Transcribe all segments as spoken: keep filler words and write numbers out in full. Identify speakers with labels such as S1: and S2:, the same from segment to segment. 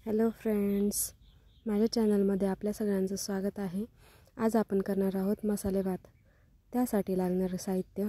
S1: Hello friends, माझ्या चॅनलमध्ये आपल्या सगळ्यांचं स्वागत आहे। आज आपण करणार आहोत मसाले भात। त्यासाठी लागणारे साहित्य: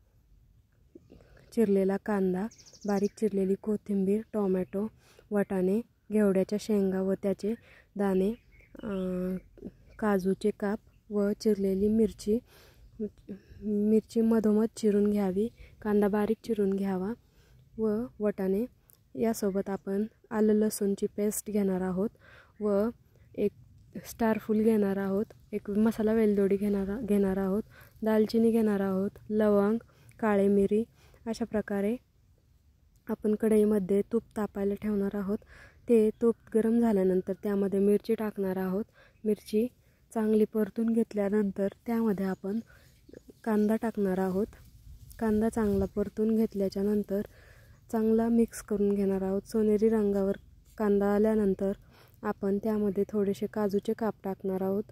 S1: चिरलेला कांदा, बारीक चिरलेली कोथिंबीर, टोमॅटो, वाटाणे, घेवड्याच्या शेंगा व त्याचे दाणे, काजूचे काप व चिरलेली मिरची। मिरची मधोमध चिरून घ्यावी, कांदा बारीक चिरून घ्यावा व वाटाणे। यासोबत आपण आलं लसूणची पेस्ट घेणार आहोत व एक स्टार फूल घेणार आहोत, एक मसाला वेलदोडी घेणार घेणार आहोत, दालचिनी घेणार आहोत, लवंग, काळे मिरी। अशा प्रकारे आपण कढईमध्ये तूप तापायला ठेवणार आहोत। ते तूप गरम झाल्यानंतर त्यामध्ये मिरची टाकणार आहोत। मिरची चांगली परतून घेतल्यानंतर त्यामध्ये आपण कांदा टाकणार आहोत। कांदा चांगला परतून घेतल्याच्या नंतर चांगला मिक्स करून घेणार आहोत। सोनेरी रंगावर कांदा आल्यानंतर आपण त्यामध्ये थोडेसे काजूचे काप टाकणार आहोत।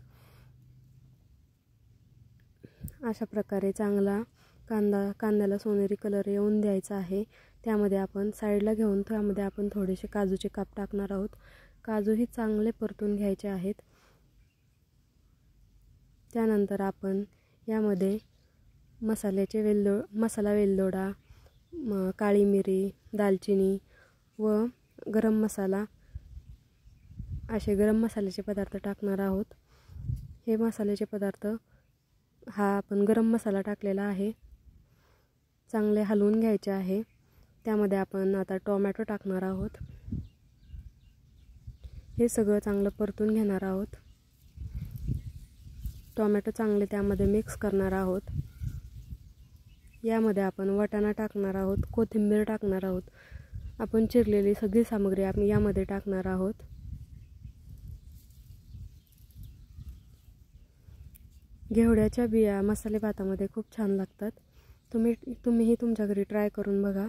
S1: अशा प्रकारे चांगला कांदा कांद्याला सोनेरी कलर येऊन द्यायचा आहे। त्यामध्ये आपण साईडला घेऊन त्यामध्ये आपण थोडेसे काजूचे काप टाकणार आहोत। काजूही चांगले परतून घ्यायचे आहेत। त्यानंतर आपण यामध्ये मसाल्याचे वेलदो मसाला वेलदोडा, काळी मिरी, दालचिनी व गरम मसाला असे गरम मसाल्याचे पदार्थ टाकणार आहोत। हे मसाल्याचे पदार्थ हा आपण गरम मसाला टाकलेला आहे, चांगले हलवून घ्यायचे आहे। त्यामध्ये आपण आता टोमॅटो टाकणार आहोत। हे सगळं चांगलं परतून घेणार आहोत। टोमॅटो चांगले त्यामध्ये मिक्स करणार आहोत। यामध्ये आपण वाटाणा टाकणार आहोत, कोथिंबीर टाकणार आहोत। आपण चिरलेली सगळी सामग्री आपण यामध्ये टाकणार आहोत। घेवड्याच्या बिया मसाले भातामध्ये खूप छान लागतात। तुम्ही तुम्हीही तुमच्या घरी ट्राय करून बघा।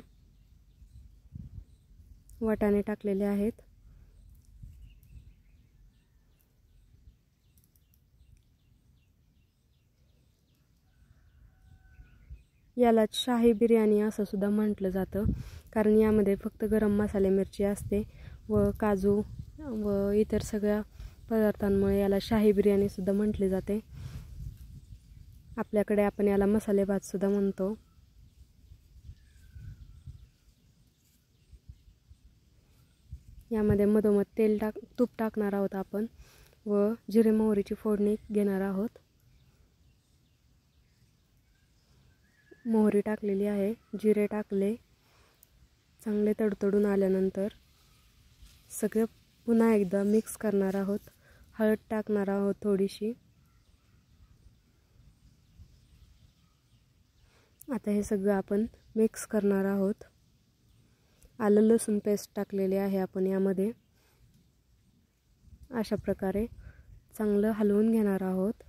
S1: वाटाणे टाकलेले आहेत। याला शाही बिर्याणी असं सुद्धा म्हटलं जातं, कारण यामध्ये फक्त गरम मसाले मिरची असते व काजू व इतर सगळ्या पदार्थांमुळे याला शाही बिर्याणी सुद्धा म्हटले जाते। आपल्याकडे आपण याला मसाले भात सुद्धा म्हणतो। यामध्ये मधोमध तेल टाक तूप टाकणार आहोत आपण व जिरे मोहरीची फोडणी घेणार आहोत। मोहरी टाकलेली आहे, जिरे टाकले, चांगले तडतडून आल्यानंतर सगळं पुन्हा एकदा मिक्स करणार आहोत। हळद टाकणार आहोत थोडीशी। आता हे सगळं आपण मिक्स करणार आहोत। आलं लसूण पेस्ट टाकलेली आहे आपण यामध्ये। अशा प्रकारे चांगलं हलवून घेणार आहोत।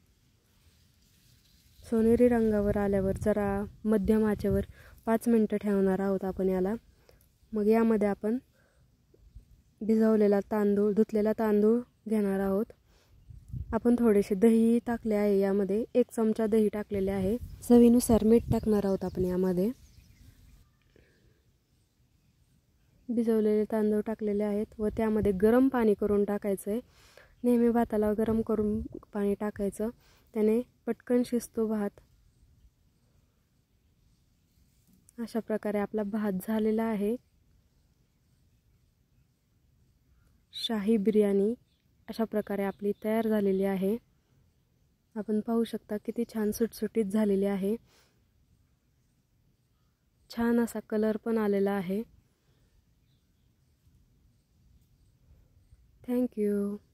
S1: सोनेरी रंगावर आल्यावर जरा मध्यम आचेवर पाच मिनिटं ठेवणार आहोत आपण याला। मग यामध्ये आपण भिजवलेला तांदूळ धुतलेला तांदूळ घेणार आहोत। आपण थोडेसे दही टाकले आहे, यामध्ये एक चमचा दही टाकलेले आहे। चवीनुसार मीठ टाकणार आहोत आपण यामध्ये। भिजवलेले तांदूळ टाकलेले आहेत व त्यामध्ये गरम पाणी करून टाकायचं आहे। नेहमी भाताला गरम करून पाणी टाकायचं, त्याने पटकन शिजतो भात। अशा प्रकारे आपला भात झालेला आहे। शाही बिर्याणी अशा प्रकारे आपली तयार झालेली आहे। आपण पाहू शकता किती छान सुटसुटीत झालेली आहे। छान असा कलर पण आलेला आहे। Thank you.